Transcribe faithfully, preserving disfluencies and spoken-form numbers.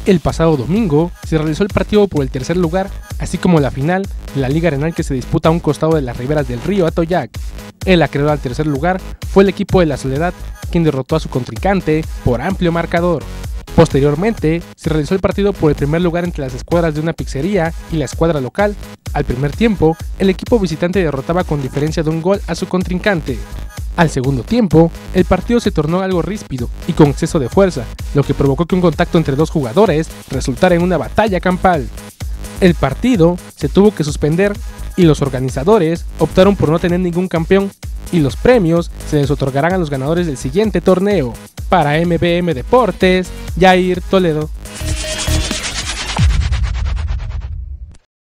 El pasado domingo se realizó el partido por el tercer lugar, así como la final de la Liga Arenal que se disputa a un costado de las riberas del río Atoyac. El acreedor al tercer lugar fue el equipo de La Soledad, quien derrotó a su contrincante por amplio marcador. Posteriormente, se realizó el partido por el primer lugar entre las escuadras de una pizzería y la escuadra local. Al primer tiempo, el equipo visitante derrotaba con diferencia de un gol a su contrincante. Al segundo tiempo, el partido se tornó algo ríspido y con exceso de fuerza, lo que provocó que un contacto entre dos jugadores resultara en una batalla campal. El partido se tuvo que suspender y los organizadores optaron por no tener ningún campeón, y los premios se les otorgarán a los ganadores del siguiente torneo. Para M B M Deportes, Jair Toledo.